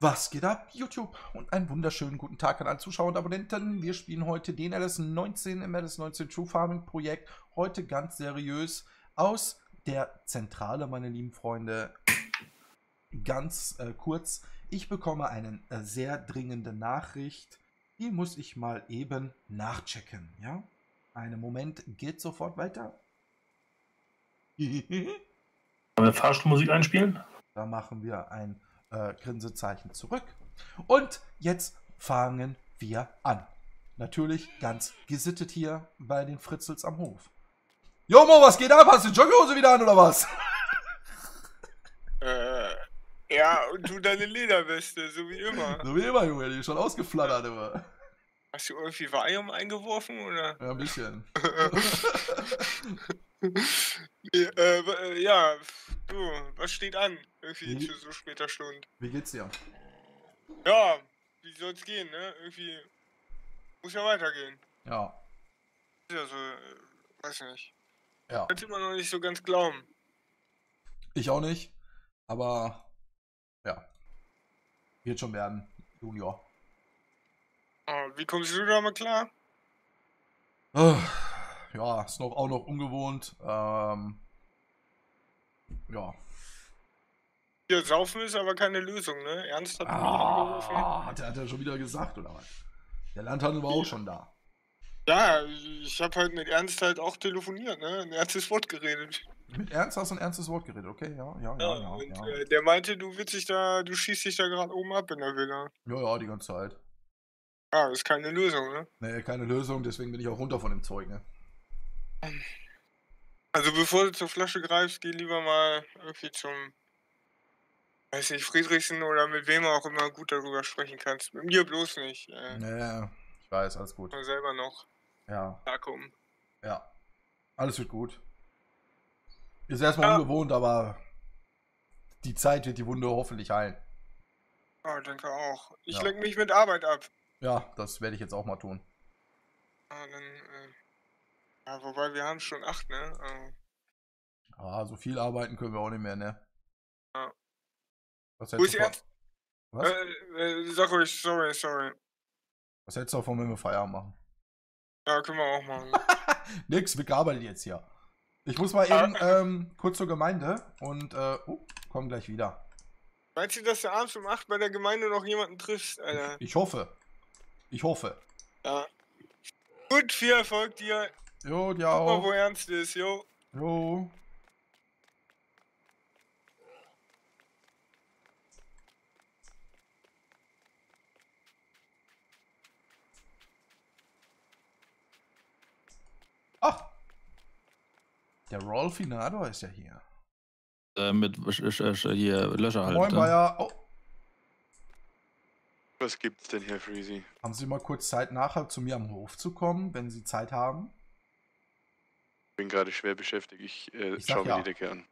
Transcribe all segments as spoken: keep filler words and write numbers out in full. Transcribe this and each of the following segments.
Was geht ab, YouTube? Und einen wunderschönen guten Tag an alle Zuschauer und Abonnenten. Wir spielen heute den L S neunzehn im L S neunzehn True Farming Projekt. Heute ganz seriös aus der Zentrale, meine lieben Freunde. Ganz äh, kurz, ich bekomme eine äh, sehr dringende Nachricht. Die muss ich mal eben nachchecken, ja? Einen Moment, geht sofort weiter. Wollen wir Fahrstuhlmusik einspielen? Da machen wir ein äh, Grinsezeichen zurück. Und jetzt fangen wir an. Natürlich ganz gesittet hier bei den Fritzels am Hof. Jomo, was geht ab? Hast du die Jogginghose wieder an oder was? Äh, ja, und du deine Lederweste, so wie immer. So wie immer, Junge, die ist schon ausgeflattert immer. Hast du irgendwie Valium eingeworfen, oder? Ja, ein bisschen. nee, äh, ja, du, was steht an? Irgendwie Wie? zu so später Stunde. Wie geht's dir? Ja, wie soll's gehen, ne? Irgendwie muss ja weitergehen. Ja. Ist ja so, äh, weiß nicht. Ja. Kannst immer noch nicht so ganz glauben. Ich auch nicht. Aber, ja. Wird schon werden, Junior. Ah, wie kommst du damit klar? Ja, ist noch, auch noch ungewohnt. Ähm, ja. Ja, saufen ist aber keine Lösung, ne? Ernst hat mich angerufen. Ah, hat er, hat er schon wieder gesagt, oder was? Der Landhandel war auch schon da. Ja, ich habe halt mit Ernst halt auch telefoniert, ne? Ein ernstes Wort geredet. Mit Ernst hast du ein ernstes Wort geredet, okay, ja, ja, ja, ja. und ja. Äh, der meinte, du willst dich da, du schießt dich da gerade oben ab in der Villa. Ja, ja, die ganze Zeit. Ah, ist keine Lösung, ne? Nee, keine Lösung, deswegen bin ich auch runter von dem Zeug, ne? Also bevor du zur Flasche greifst, geh lieber mal irgendwie zum, weiß nicht, Friedrichsen oder mit wem auch immer gut darüber sprechen kannst. Mit mir bloß nicht. Äh, Nee, ich weiß, alles gut. mal selber noch Ja, klarkommen. ja. Alles wird gut. Ist erstmal Ja. ungewohnt, aber die Zeit wird die Wunde hoffentlich heilen. Ah, danke auch. Ich Ja. lenk mich mit Arbeit ab. Ja, das werde ich jetzt auch mal tun. Ah, dann, äh, ja, wobei wir haben schon acht, ne? Äh, Ah, so viel arbeiten können wir auch nicht mehr, ne? Ja. Was Wo hältst ist du Ernst? von, was? Äh, äh, sag ruhig, sorry, sorry. Was hältst du davon, wenn wir Feierabend machen? Ja, können wir auch machen. Nix, wir arbeiten jetzt hier. Ich muss mal eben ähm, kurz zur Gemeinde und äh, oh, komm gleich wieder. Meinst du, dass du abends um acht bei der Gemeinde noch jemanden triffst, Alter? Ich hoffe. Ich hoffe. Ja. Gut, viel Erfolg dir. Jo, dir Guck mal, wo auch. Ernst ist, jo. Jo. Ach. Der Rolfinado ist ja hier. Äh, mit hier Löscher halt. Moin, Bayer. Oh. Was gibt's denn, Herr Freezy? Haben Sie mal kurz Zeit, nachher zu mir am Hof zu kommen, wenn Sie Zeit haben? Ich bin gerade schwer beschäftigt. Ich, äh, Ich sag schaue mir ja. die Decke an.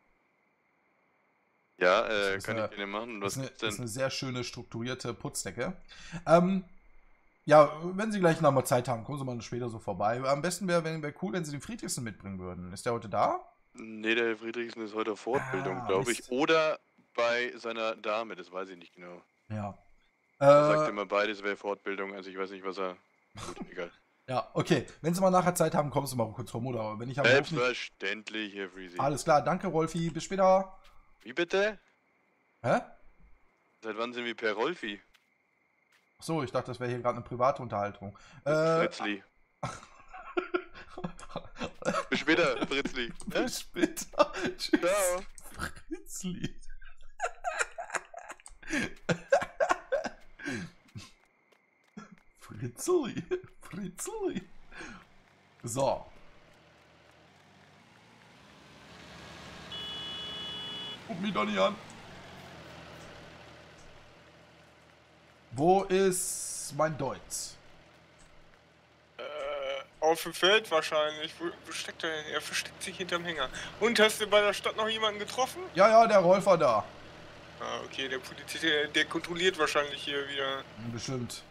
Ja, äh, ist kann eine- ich gerne machen. Das Was ist, eine, gibt's das ist denn? eine sehr schöne, strukturierte Putzdecke. Ähm, ja, wenn Sie gleich noch mal Zeit haben, kommen Sie mal später so vorbei. Am besten wäre wär, wär cool, wenn Sie den Friedrichsen mitbringen würden. Ist der heute da? Nee, der Herr Friedrichsen ist heute auf Fortbildung, Ah, glaube Mist. ich. Oder bei seiner Dame, das weiß ich nicht genau. Ja. Er sagt Äh, immer beides wäre Fortbildung, also ich weiß nicht, was er... Gut, egal. ja, okay. Wenn Sie mal nachher Zeit haben, kommen Sie mal kurz rum, oder wenn ich am Hof nicht... Selbstverständlich, Herr Freezy. Alles klar, danke Rolfi, bis später. Wie bitte? Hä? Seit wann sind wir per Rolfi? Achso, ich dachte, das wäre hier gerade eine private Unterhaltung. Äh, Äh, Fritzli. Bis später, Fritzli. Hä? bis später. Tschüss. Ciao. Fritzli. Fritzli. Fritzli. So. Guck mich doch nicht an. Wo ist mein Deutz? Äh, auf dem Feld wahrscheinlich. Wo, wo steckt er denn? Er versteckt sich hinterm Hänger. Und hast du bei der Stadt noch jemanden getroffen? Ja, ja, der Rolf war da. Ah, okay, der Polizist, der, der kontrolliert wahrscheinlich hier wieder. Bestimmt.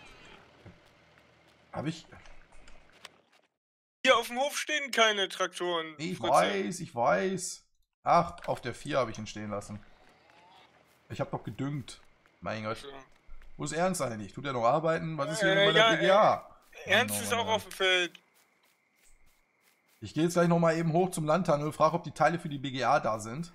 Hab ich... Hier auf dem Hof stehen keine Traktoren. Ich Fritze. weiß, ich weiß. Ach, auf der vier habe ich ihn stehen lassen. Ich habe doch gedüngt. Mein Gott. So. Wo ist Ernst eigentlich? Tut er noch arbeiten? Was ist hier Äh, denn bei ja, der B G A? Ernst Mann, ist Mann, auch Mann. auf dem Feld. Ich gehe jetzt gleich nochmal eben hoch zum Landhandel, frage, ob die Teile für die B G A da sind.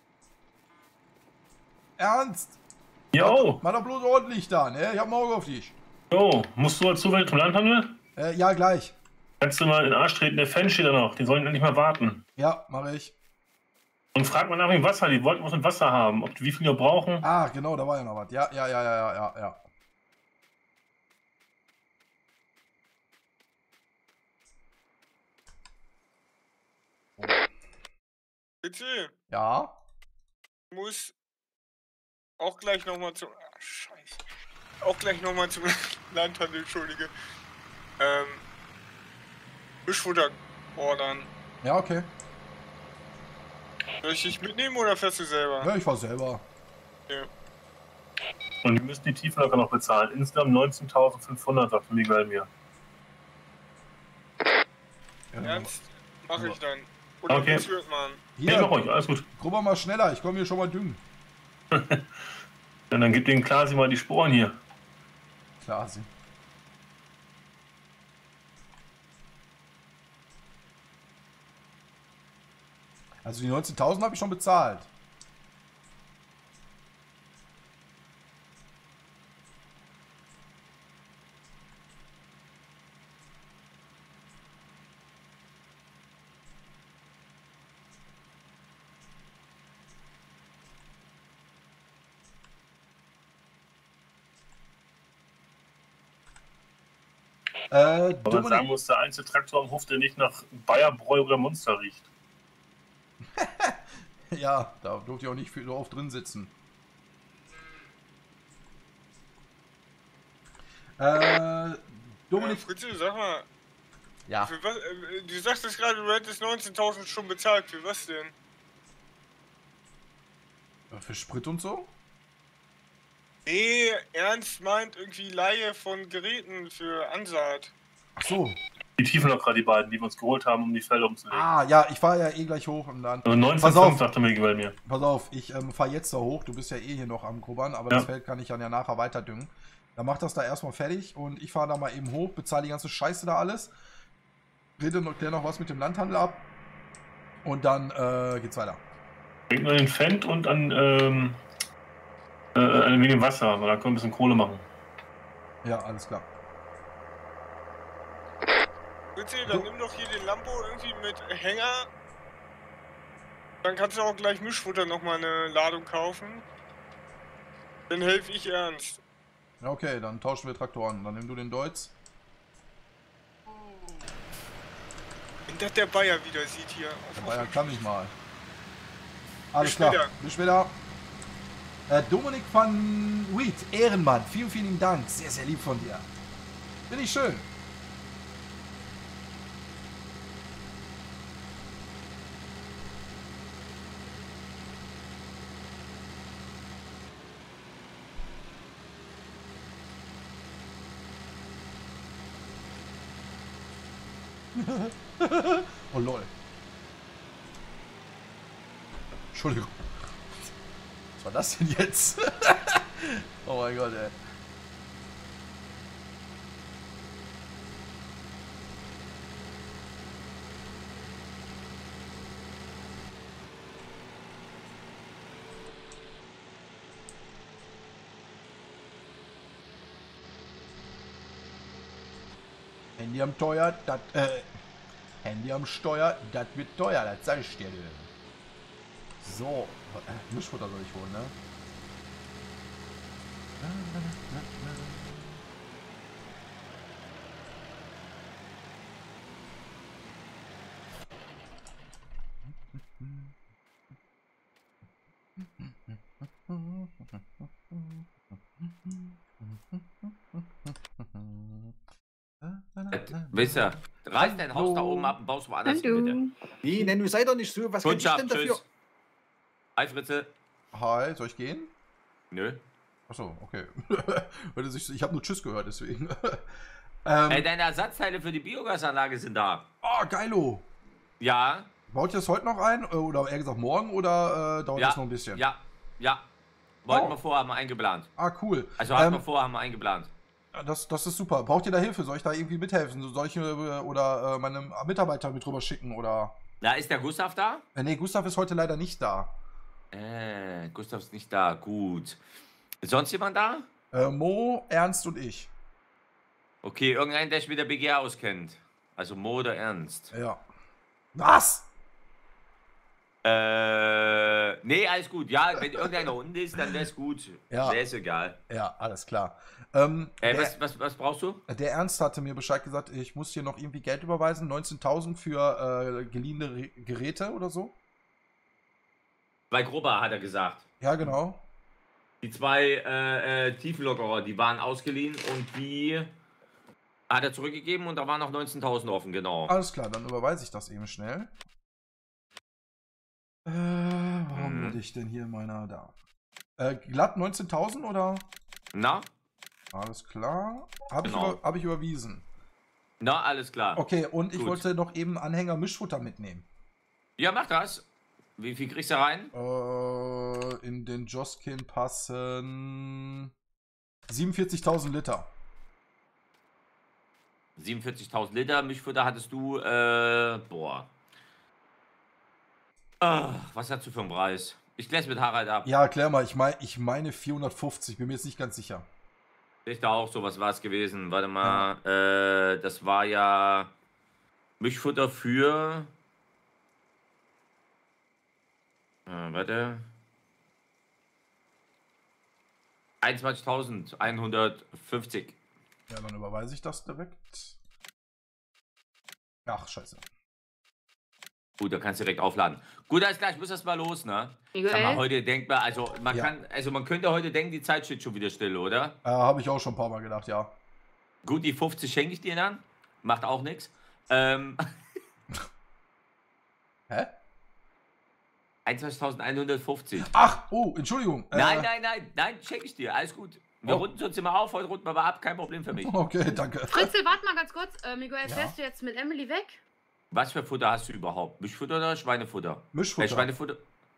Ernst? Jo, Mach doch bloß ordentlich da, ne? Ich hab ein Auge auf dich. jo, musst du mal zufällig zum Landhandel? Äh, ja, gleich. Kannst du mal in den Arsch treten, der Fan steht da noch, die sollen endlich mal warten. Ja, mache ich. Und frag mal nach dem Wasser, die wollten was mit Wasser haben, ob die wie viel wir brauchen. Ah, genau, da war ja noch was. Ja, ja, ja, ja, ja, ja, ja. Bitte, Ja? muss auch gleich nochmal zum. Ah, Scheiße. Auch gleich nochmal zum Landhandel, Entschuldige. Ähm. Mischfutter ordern. Ja, okay. Soll ich dich mitnehmen oder fährst du selber? Ja, ich war selber. Ja. Und die müssen die Tieflager noch bezahlen. Insgesamt neunzehntausendfünfhundert, sagte Miguel mir. Ja, Ernst? Mach ich dann. Okay. Oder willst du das machen? Ja, ich mach Hier, euch, alles gut. Grubber mal schneller. Ich komme hier schon mal düngen. Ja, dann gib den Klasi mal die Sporen hier. Klar, sie. Also die neunzehntausend habe ich schon bezahlt. Äh, Aber man sagen Dominik, muss, der einzige Traktor am Hof, der nicht nach Bayerbräu oder Monster riecht. ja, da durfte ich auch nicht viel so oft drin sitzen. Äh, Äh, Dominik, Fritze, sag mal, ja, für was, äh, du sagtest gerade, du hättest neunzehntausend schon bezahlt. Für was denn? für Sprit und so? Nee, Ernst meint irgendwie Leihe von Geräten für Ansaat. Ach so. Die Tiefenlocker, die beiden, die wir uns geholt haben, um die Felder umzulegen. Ah, ja, ich fahre ja eh gleich hoch und dann. Also Pass neunzehn Komma fünf, auf. sagte Miguel mir. Pass auf, ich ähm, fahre jetzt da hoch. Du bist ja eh hier noch am Grubbern, aber Ja. das Feld kann ich dann ja nachher weiter düngen. Dann mach das da erstmal fertig und ich fahre da mal eben hoch, bezahle die ganze Scheiße da alles. Rede noch, klär noch was mit dem Landhandel ab. Und dann äh, geht's weiter. Denk nur an den Fendt und an, ähm, äh, an wegen dem Wasser, weil da können wir ein bisschen Kohle machen. Ja, alles klar. Fritze, dann So. nimm doch hier den Lambo irgendwie mit Hänger. Dann kannst du auch gleich Mischfutter nochmal eine Ladung kaufen. Dann helfe ich Ernst. Ja, okay, dann tauschen wir Traktoren. Dann nimm du den Deutz. Wenn das der Bayer wieder sieht hier. Der Bayer kann nicht mal. Alles Bis klar. später. Bis später. Äh, Dominik van Wiet, Ehrenmann. Vielen, vielen Dank. Sehr, sehr lieb von dir. Finde ich schön. Oh lol. Entschuldigung. Was war das denn jetzt? Oh mein Gott, ey. Handy am Teuer, das, äh, Handy am Steuer, das wird teuer, das sag ich dir. Du. So, äh, Mischfutter soll ich holen, ne? Weißt du, reiß dein Haus da oben ab und baust woanders hin, bitte. Nee, nein, du sei doch nicht so. Was kann ich Kundschaft, denn dafür? tschüss. Hi, Fritze. Hi, soll ich gehen? Nö. Achso, okay. Hörte sich- ich habe nur Tschüss gehört, deswegen. ähm, Ey, deine Ersatzteile für die Biogasanlage sind da. oh, geilo. Ja, Baut ihr das heute noch ein? Oder eher gesagt morgen? Oder äh, dauert ja, das noch ein bisschen? ja, ja. wollten Oh. wir vorher mal eingeplant. Ah, cool. Also hatten Ähm, wir vorher mal eingeplant. Das, das ist super. Braucht ihr da Hilfe? Soll ich da irgendwie mithelfen? Soll ich äh, oder äh, meine Mitarbeiter mit rüber schicken? Oder. Da ist der Gustav da? Äh, nee, Gustav ist heute leider nicht da. Äh, Gustav ist nicht da. Gut. Ist sonst jemand da? Äh, Mo, Ernst und ich. Okay, irgendein, der sich mit der B G A auskennt. Also Mo oder Ernst. Ja. Was? Äh, nee, alles gut. Ja, wenn irgendeiner unten ist, dann wäre es gut. Ja. Wäre es egal. Ja, alles klar. Ähm, Äh, der, was, was, was brauchst du? der Ernst hatte mir Bescheid gesagt, ich muss hier noch irgendwie Geld überweisen. neunzehntausend für äh, geliehene Re Geräte oder so. Bei Grubber hat er gesagt. Ja, genau. Die zwei äh, äh, Tiefenlockerer, die waren ausgeliehen und die hat er zurückgegeben und da waren noch neunzehntausend offen, genau. Alles klar, dann überweise ich das eben schnell. Äh, wo Mhm. habe ich denn hier in meiner da? Äh, glatt neunzehntausend oder? Na? Alles klar. Habe ich, Genau. über, hab ich überwiesen. Na, alles klar. Okay, und ich Gut. wollte noch eben Anhänger Mischfutter mitnehmen. Ja, mach das. Wie viel kriegst du rein? Äh, in den Joskin passen siebenundvierzigtausend Liter. siebenundvierzigtausend Liter Mischfutter hattest du, äh, boah. Ah, was hast du für einen Preis? Ich klär's mit Harald ab. Ja, klär mal, ich, mein, ich meine vierhundertfünfzig, bin mir jetzt nicht ganz sicher. Ich da auch, sowas war es gewesen. Warte mal, äh, das war ja Mischfutter für. Äh, warte. einundzwanzigtausendeinhundertfünfzig. Ja, dann überweise ich das direkt. Ach, scheiße. Gut, da kannst du direkt aufladen. Gut, alles klar, ich muss erst mal los, ne? Miguel? Sag mal, heute denkt man, also man Ja. kann, also man könnte heute denken, die Zeit steht schon wieder still, oder? Äh, Habe ich auch schon ein paar Mal gedacht, ja. Gut, die fünfzig schenke ich dir dann. Macht auch nichts. Ähm, Hä? einundzwanzigtausendeinhundertfünfzig. Ach, oh, Entschuldigung. Äh, Nein, nein, nein, nein, schenke ich dir. Alles gut. Wir Oh. runden uns immer auf, heute runden wir aber ab, kein Problem für mich. Okay, danke. Fritzel, warte mal ganz kurz. Äh, Miguel, Ja. fährst du jetzt mit Emily weg? Was für Futter hast du überhaupt? Mischfutter oder Schweinefutter? Äh, Mischfutter. Schweinefutter.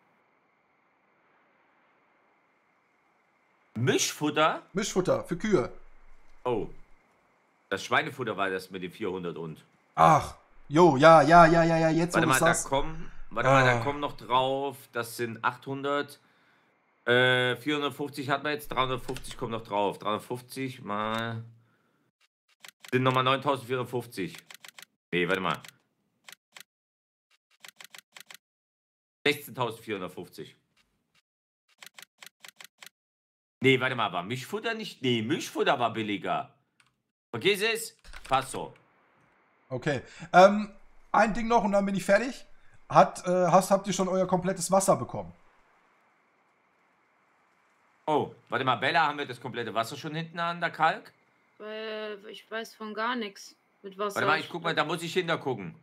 Mischfutter? Mischfutter für Kühe. Oh. Das Schweinefutter war das mit den vierhundert und. Ach, jo, ja, ja, ja, ja, ja, jetzt Warte wo mal, du da sagst. kommen, warte mal, da Ah. kommen noch drauf, das sind achthundert, äh, vierhundertfünfzig hat man jetzt, dreihundertfünfzig kommt noch drauf, dreihundertfünfzig mal, sind nochmal neuntausendvierhundertfünfzig. Nee, warte mal. sechzehntausendvierhundertfünfzig. Nee, warte mal, war Mischfutter nicht? Nee, Mischfutter war billiger. Vergiss es, passt so. Okay. Ähm, ein Ding noch und dann bin ich fertig. Hat, äh, hast, habt ihr schon euer komplettes Wasser bekommen? Oh, warte mal, Bella, haben wir das komplette Wasser schon hinten an der Kalk? Äh, ich weiß von gar nichts. Mit Wasser. Warte mal, ich guck mal, da muss ich hinter gucken.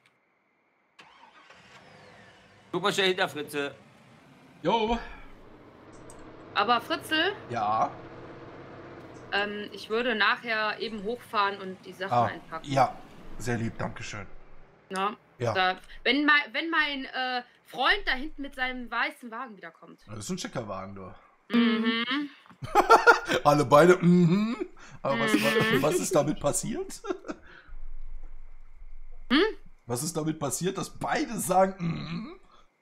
Guck mal schnell hinter, Fritze. Jo. Aber Fritzel, Ja. ähm, ich würde nachher eben hochfahren und die Sachen Ah, einpacken. ja. Sehr lieb, dankeschön. Na, Ja. da, wenn, mein, wenn mein äh, Freund da hinten mit seinem weißen Wagen wiederkommt. Das ist ein schicker Wagen, du. Mhm. Alle beide, mhm. Aber was, Mhm. was, was ist damit passiert? Hm? Was ist damit passiert, dass beide sagen, mhm?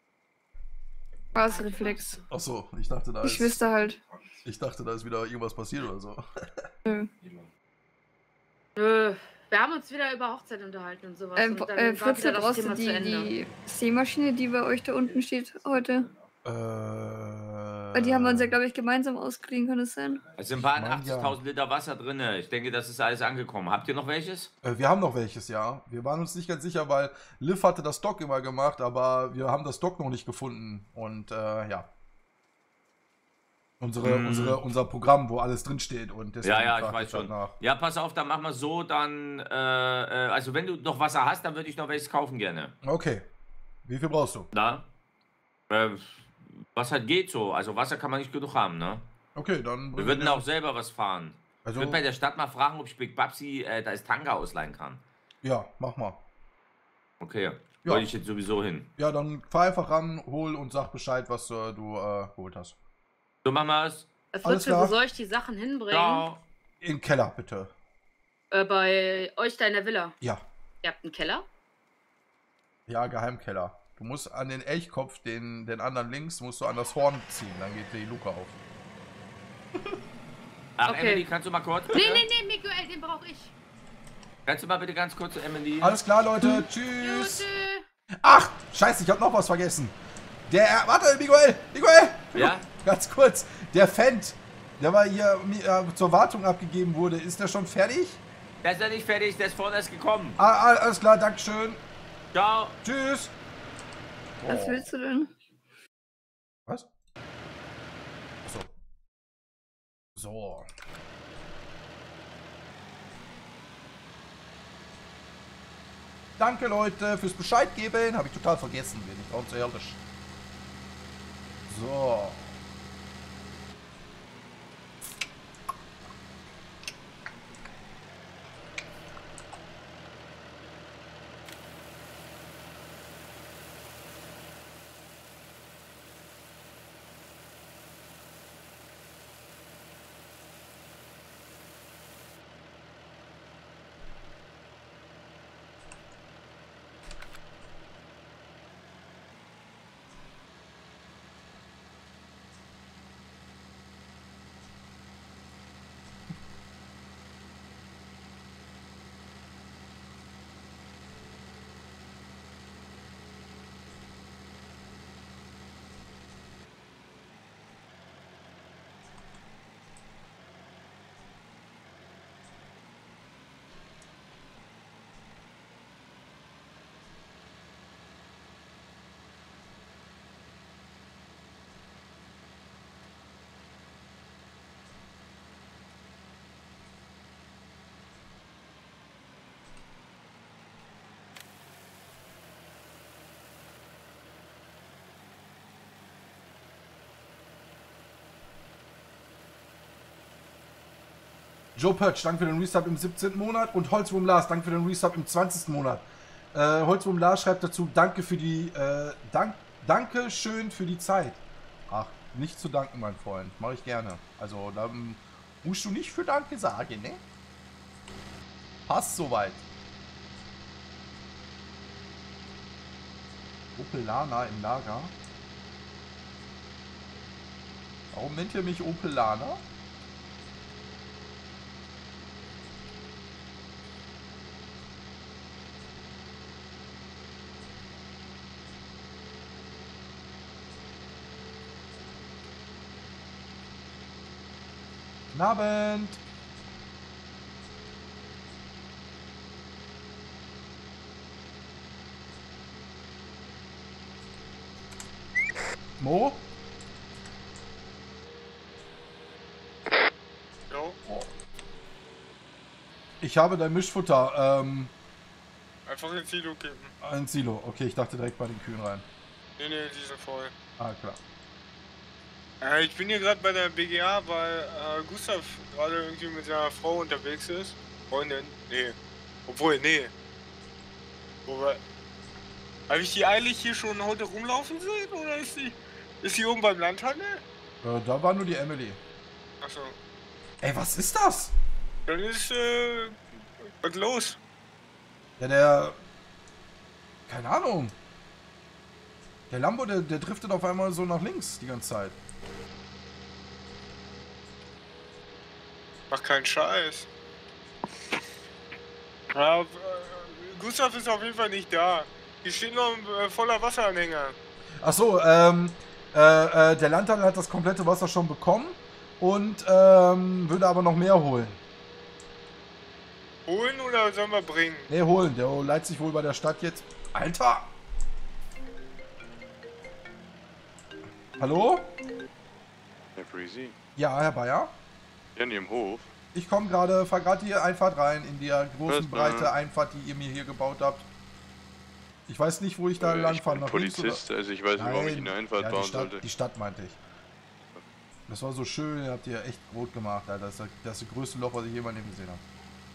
Was Reflex. Achso, ich dachte, da Ich ist, wüsste halt. ich dachte, da ist wieder irgendwas passiert oder so. Nö. Nö, wir haben uns wieder über Hochzeit unterhalten und sowas. Ähm, und dann äh, war Fritze, wieder das brauchst du Thema zu die, Ende. die Seemaschine, die bei euch da unten steht heute? Äh, Weil die haben wir uns ja, glaube ich, gemeinsam ausgeliehen, kann es sein? Es sind ein paar Ich mein, achtzigtausend Liter Wasser drin. Ich denke, das ist alles angekommen. Habt ihr noch welches? Äh, wir haben noch welches, ja. Wir waren uns nicht ganz sicher, weil Liv hatte das Dock immer gemacht, aber wir haben das Dock noch nicht gefunden. Und äh, ja. Unsere, Mm. unsere, unser Programm, wo alles drinsteht. Und deswegen Ja, ja, ich frag weiß halt schon. nach. Ja, pass auf, dann machen wir so, dann, äh, äh, also wenn du noch Wasser hast, dann würde ich noch welches kaufen gerne. Okay. Wie viel brauchst du? Na? Äh, was halt geht so. Also Wasser kann man nicht genug haben, ne? Okay, dann. Wir bringen würden wir- auch selber was fahren. Ich Also, würde bei der Stadt mal fragen, ob ich Big Babsi, äh, da ist Tanga ausleihen kann. ja, mach mal. Okay, Ja. wollte ich jetzt sowieso hin. Ja, dann fahr einfach ran, hol und sag Bescheid, was äh, du äh, geholt hast. So machen wir's. Herr Alles Fritze, klar. wo soll ich die Sachen hinbringen? Ciao. In den Keller, bitte. Äh, bei euch da in der Villa. Ja. Ihr habt einen Keller? Ja, Geheimkeller. Du musst an den Elchkopf, den, den anderen links, musst du an das Horn ziehen, dann geht die Luke auf. Ach, Okay. Emily, kannst du mal kurz? Nee, nee, nee, Miguel, den brauche ich. Kannst du mal bitte ganz kurz zu Emily? Alles klar, Leute. Jo, Tschüss. tschö. Ach, scheiße, ich hab noch was vergessen. Der, warte, Miguel, Miguel. Ja? Ganz kurz. Der Fendt, der war hier äh, zur Wartung abgegeben wurde, ist der schon fertig? Der ist ja nicht fertig, der ist vorne erst gekommen. Ah, ah, alles klar, Dankeschön. Ciao. Tschüss. Was willst du denn? Was? So. So. Danke, Leute, fürs Bescheid geben. Habe ich total vergessen, bin ich ganz ehrlich. So. Joe Purch, danke für den Resub im siebzehnten Monat. Und Holzwurm Lars, danke für den Resub im zwanzigsten Monat. Äh, Holzwurm Lars schreibt dazu, danke für die, äh, dank, danke schön für die Zeit. Ach, nicht zu danken, mein Freund. Mache ich gerne. Also, da musst du nicht für Danke sagen, ne? Passt soweit. Opel Lana im Lager. Warum nennt ihr mich Opel Lana? Guten Abend. Mo? Jo, Ich habe dein Mischfutter. Ähm, einfach ins Silo geben. ein Silo. Okay, ich dachte direkt bei den Kühen rein. Nee, nee, die sind voll. Ah, klar. Äh, ich bin hier gerade bei der B G A, weil äh, Gustav gerade irgendwie mit seiner Frau unterwegs ist. Freundin? Nee. Obwohl, nee. Wobei. Habe ich die eigentlich hier schon heute rumlaufen sehen? Oder ist die, ist die oben beim Landhandel? Äh, da war nur die Emily. Achso. Ey, was ist das? Dann ist, äh, was los? Ja, der... Keine Ahnung. Der Lambo, der, der driftet auf einmal so nach links die ganze Zeit. Mach keinen Scheiß. Ja, äh, Gustav ist auf jeden Fall nicht da. Hier steht noch ein äh, voller Wasseranhänger. Ach so, ähm... Äh, äh, der Landhandel hat das komplette Wasser schon bekommen. Und, ähm, würde aber noch mehr holen. Holen oder sollen wir bringen? Ne, holen. Der leiht sich wohl bei der Stadt jetzt... Alter! Hallo? Herr Freezy? Ja, Herr Bayer? Ja, in Ihrem Hof. Ich komme gerade, fahr gerade die Einfahrt rein, in der großen, Was, breite äh? Einfahrt, die ihr mir hier gebaut habt. Ich weiß nicht, wo ich da Äh, lang ich fahren bin nach links oder- Polizist, also ich weiß nicht, warum ich Nein. eine Einfahrt ja, die bauen Stadt, sollte. Die Stadt meinte ich. Das war so schön, habt ihr echt rot gemacht, Alter. Das ist das größte Loch, was ich jemals gesehen habe.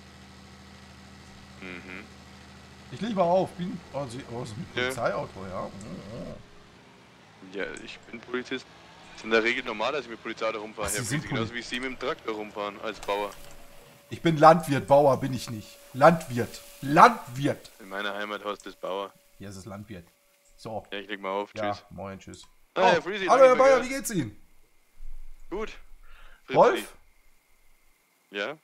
Mhm. Ich leg mal auf, bin... Oh, sie, oh, das ist ein Ja. Polizeiauto, ja. Oh, oh. Ja, ich bin Polizist. ist in der Regel normal, dass ich mit Polizeiauto rumfahre. Ach, Sie Herr sind Friese, genauso wie Sie mit dem Traktor rumfahren als Bauer. Ich bin Landwirt, Bauer bin ich nicht. Landwirt. Landwirt. In meiner Heimat heißt das Bauer. Hier ist es Landwirt. So. Ja, ich leg mal auf. Ja, Tschüss. moin, tschüss. Ah, Oh, Herr Friese, hallo Herr danke, Bayer, gell? wie geht's Ihnen? Gut. Fritzi. Wolf? Ja?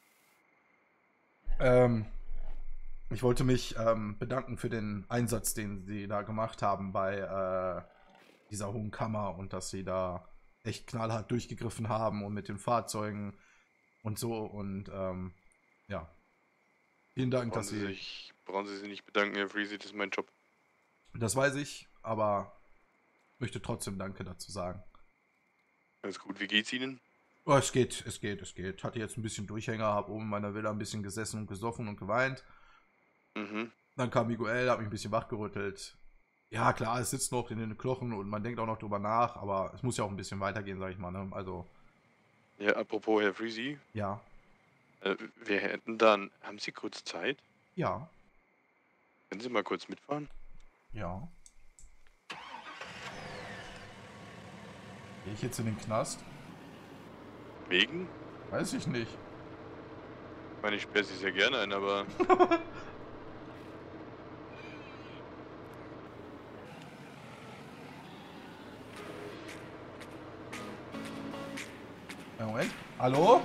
Ähm, ich wollte mich ähm, bedanken für den Einsatz, den Sie da gemacht haben bei äh, dieser Hohen Kammer und dass Sie da echt knallhart durchgegriffen haben und mit den Fahrzeugen und so und ähm, ja. Vielen Dank, Brauchen dass Sie Sie... sich, brauchen Sie sich nicht bedanken, Herr Friese, das ist mein Job. Das weiß ich, aber möchte trotzdem Danke dazu sagen. Alles gut, wie geht's Ihnen? Oh, es geht, es geht, es geht. Hatte jetzt ein bisschen Durchhänger, habe oben in meiner Villa ein bisschen gesessen und gesoffen und geweint. Mhm. Dann kam Miguel, hat mich ein bisschen wachgerüttelt. Ja, klar, es sitzt noch in den Knochen und man denkt auch noch drüber nach, aber es muss ja auch ein bisschen weitergehen, sag ich mal, ne? Also, Ja, apropos Herr Friese, ja, äh, wir hätten dann, haben Sie kurz Zeit? ja, Können Sie mal kurz mitfahren? ja. Gehe ich jetzt in den Knast? Wegen? Weiß ich nicht. Ich meine, ich sperre Sie sehr gerne ein, aber... Ja, Moment. Hallo?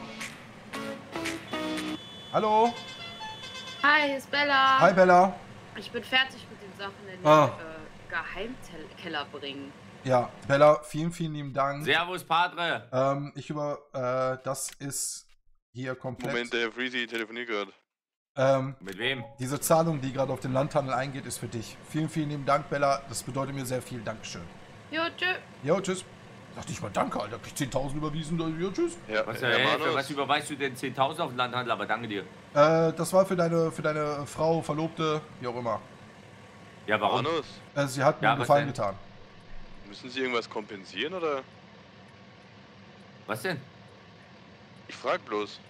Hallo? Hi, hier ist Bella. Hi, Bella. Ich bin fertig mit den Sachen in den Ah. äh, Geheimkeller bringen. Ja, Bella, vielen, vielen lieben Dank. Servus, Padre. Ähm, ich über, äh, das ist hier komplett. Moment, der Herr Friese telefoniert gerade. Ähm, Mit wem? diese Zahlung, die gerade auf den Landhandel eingeht, ist für dich. Vielen, vielen lieben Dank, Bella. Das bedeutet mir sehr viel. Dankeschön. Jo, tschö. Jo, tschüss. Sag nicht mal Danke, Alter. Hab ich zehntausend überwiesen. Jo, tschüss. Ja, Was, Herr ey, für Manus, was überweist du denn zehntausend auf den Landhandel? Aber danke dir. Äh, das war für deine, für deine Frau, Verlobte, wie auch immer. Ja, warum? Manus, Äh, sie hat mir Ja, einen was Gefallen denn? getan. müssen Sie irgendwas kompensieren oder? Was denn? Ich frag bloß.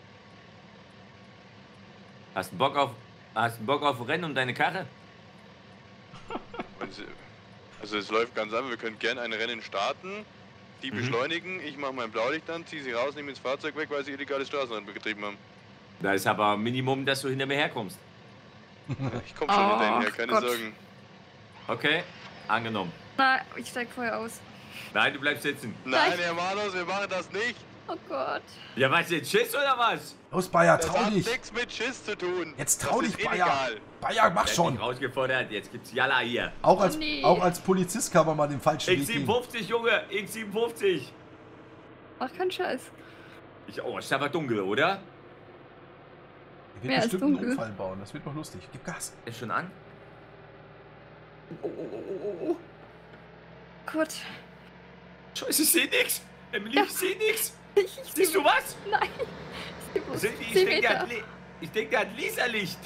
Hast du Bock auf, hast du Bock auf Rennen um deine Karre? Wenn Sie, also es läuft ganz einfach, wir können gerne ein Rennen starten, die Mhm. beschleunigen, ich mache mein Blaulicht an, ziehe sie raus, nehme ins Fahrzeug weg, weil sie illegales Straßenrennen betrieben haben. Da ist aber Minimum, dass du hinter mir herkommst. Ich komme schon hinter Ihnen her, Ach keine Gott. Sorgen. Okay? Angenommen. Na, ich steig vorher aus. Nein, du bleibst sitzen. Nein, Herr Manus, wir machen das nicht. Oh Gott. Ja, was jetzt? Schiss oder was? Los, Bayer, Das trau hat dich. nichts mit Schiss zu tun. Jetzt trau das dich, ist Bayer. illegal. Bayer, mach Der hat schon. dich rausgefordert. Jetzt gibt's Jalla hier. Auch als, Oh, nee. auch als Polizist kann man mal den falschen X Weg gehen. siebenundfünfzig, Junge. X siebenundfünfzig. Mach keinen Scheiß. Ich, oh, ist aber dunkel, oder? Er wird Ja, ist bestimmt einen dunkel. Unfall bauen. Das wird noch lustig. Gib Gas. Ist schon an? Oh, oh, oh, oh, oh. Gott. Scheiße, ich seh nix. Emily, Ja. ich seh nix. Ich, ich Siehst du was? Nein. Ich seh bloß Also, ich zehn denke, der Meter. hat, Le- ich denk, der hat Laserlicht.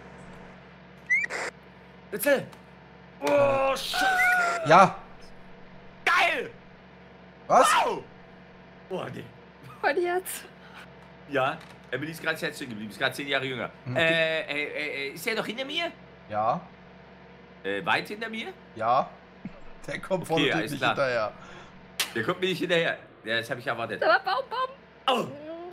Bitte. Oh, Scheiße. Ja. Geil. Was? Wow. Oh, nee. Mein Herz. Ja, Emily ist gerade Herz stehen geblieben. Ist gerade zehn Jahre jünger. Mhm. Äh, äh, äh, ist er noch hinter mir? Ja. Äh, weit hinter mir? Ja. Der kommt vorne Okay, okay, alles nicht klar. hinterher. Der kommt mir nicht hinterher. Ja, das habe ich erwartet. Da war Baum, Baum. Oh.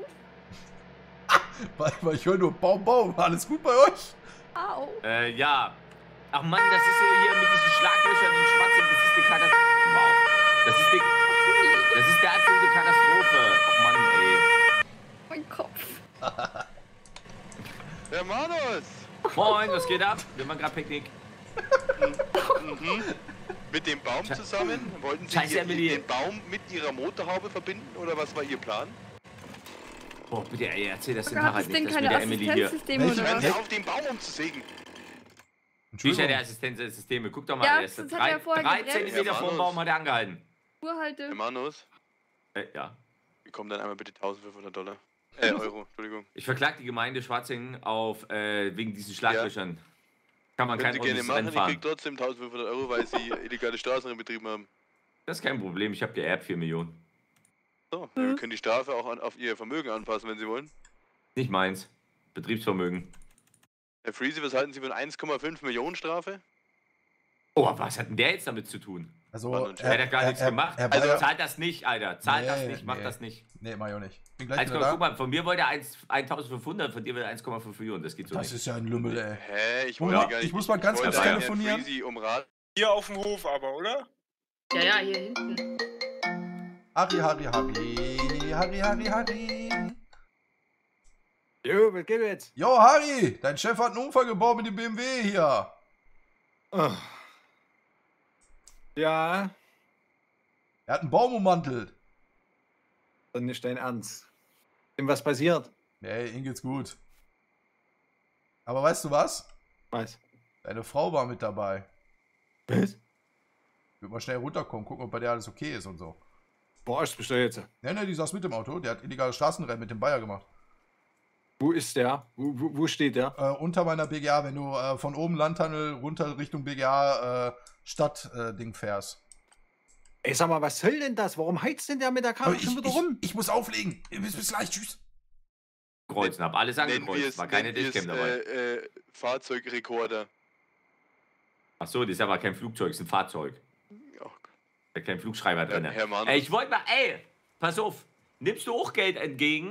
Weil, weil ich höre nur Baum, Baum. Alles gut bei euch? Au. Äh, ja. Ach Mann, das ist ja hier mit diesen Schlaglöchern und Schwatzen. Das ist die Katastrophe. Wow. Das ist die, das ist die absolute Katastrophe. Oh Mann, ey. Mein Kopf. Herr Manus! Moin, was geht ab? Wir machen gerade Picknick. Mhm. Mit dem Baum Sche- zusammen? Wollten Sie Scheiße, hier Emily. den Baum mit Ihrer Motorhaube verbinden oder was war Ihr Plan? Boah, bitte, ey, erzähl das Oh dem Gott, Harald das nicht, Ding dass mit keine der Emily hier. Assistenzsysteme Welche- oder Hören was? Sie auf, den Baum umzusägen! Sicher der Assistenzsysteme. Guck doch mal, Ja, er ist das hat drei, er vorher drei gebremst. Zentimeter Ja, vom Manus. Baum hat er angehalten. Herr Urhalte. Manus, Äh, ja. wir kommen dann einmal bitte eintausendfünfhundert Dollar. Äh, Euro, Entschuldigung. Ich verklag die Gemeinde Schwarzingen auf, äh, wegen diesen Schlaglöchern. Kann man Können kein Sie gerne ordentliches machen, Rennen ich fahren. krieg trotzdem eintausendfünfhundert Euro, weil Sie illegale Straßenrennen betrieben haben. Das ist kein Problem, ich habe geerbt vier Millionen. So, wir können die Strafe auch an, auf Ihr Vermögen anpassen, wenn Sie wollen. Nicht meins. Betriebsvermögen. Herr Freezy, was halten Sie von eins Komma fünf Millionen Strafe? Oh, was hat denn der jetzt damit zu tun? Was Also, Mann und Er hat ja gar er- nichts er- gemacht. er- also er- zahlt das nicht, Alter. Zahlt das Nee, nicht, macht nee. das nicht. Nee, mach ich auch nicht. Bin gleich eins, wieder guck da. mal, von mir wollte er eins- eintausendfünfhundert, von dir will er eins Komma fünf Millionen. Das geht so Das nicht. ist ja ein Lümmel, ey. Hä, ich Moment, wollte gar nicht. ich muss mal ganz wollte kurz Herrn telefonieren. Freezy um Rat. Hier auf dem Hof aber, oder? Ja, ja, hier hinten. Harry, Harry, Harry. Harry, Harry, Harry. Jo, was geht jetzt? Jo, Harry, dein Chef hat einen Unfall gebaut mit dem B M W hier. Oh. Ja, Er hat einen Baum ummantelt. dann nicht dein Ernst. Dem was passiert? Nee, ihm geht's gut. Aber weißt du was? Was? Deine Frau war mit dabei. Was? Wird mal schnell runterkommen, gucken, ob bei der alles okay ist und so. Boah, ich bestelle jetzt. Ne, ne, die saß mit dem Auto. Der hat illegale Straßenrennen mit dem Bayer gemacht. Wo ist der? Wo, wo, wo steht der? Äh, unter meiner B G A, wenn du äh, von oben Landtunnel runter Richtung B G A äh, Stadt-Ding fährst. Ey, sag mal, was soll denn das? Warum heizt denn der mit der Aber Karre ich, schon wieder ich, rum? ich muss auflegen. Bis, bis gleich, tschüss. Kreuzen, hab alles Nennen wir angekreuzt. es, War keine nennen wir es Dashcam dabei. äh, äh, Fahrzeugrekorder. Achso, das ist aber kein Flugzeug, das ist ein Fahrzeug. Oh, Da ist kein Flugschreiber drin. Herr Mann. Ey, ich wollte mal, ey, pass auf. Nimmst du auch Geld entgegen?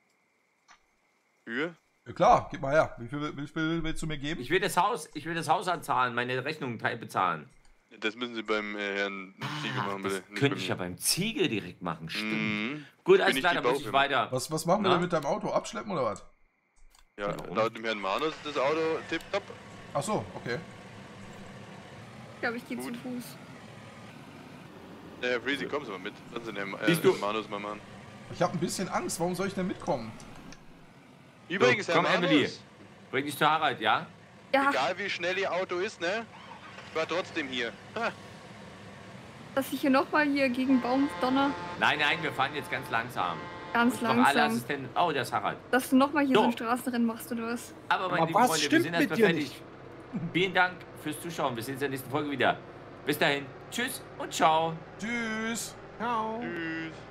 Für? Ja, klar, gib mal her. Wie viel, wie viel willst du mir geben? Ich will das Haus, ich will das Haus anzahlen, meine Rechnungen teil bezahlen. Das müssen Sie beim äh, Herrn Ziegel machen, bitte. Das Nicht könnte bei ich mir. ja beim Ziegel direkt machen, stimmt. Mhm. Gut, Bin alles ich klar, die dann muss ich Baufirma. weiter. Was, was machen wir Na? denn mit deinem Auto? Abschleppen oder was? Ja, Warum? laut dem Herrn Manus ist das Auto tipptopp. Ach so, okay. Ich glaube, ich gehe zu Gut. Fuß. Der Herr Freezy, kommen Sie mal mit. Lassen Sie den Herrn äh, Siehst du- Herrn Manus mal machen. Ich habe ein bisschen Angst. Warum soll ich denn mitkommen? Übrigens, So, Herr komm, Manus, Emily. Bring dich zu Harald, ja? Ja, egal wie schnell Ihr Auto ist, ne? Ich war trotzdem hier. Ha. dass ich hier nochmal hier gegen Baum donner. Nein, nein, wir fahren jetzt ganz langsam. Ganz Und noch alle langsam. Assistenten. Oh, das ist Harald. Dass du nochmal hier So. so ein Straßenrennen machst oder was? Aber meine Aber lieben was Freunde, wir stimmt sind mit erstmal dir fertig. Vielen Dank fürs Zuschauen. Wir sehen uns in der nächsten Folge wieder. Bis dahin. Tschüss und ciao. Tschüss. Ciao. Tschüss.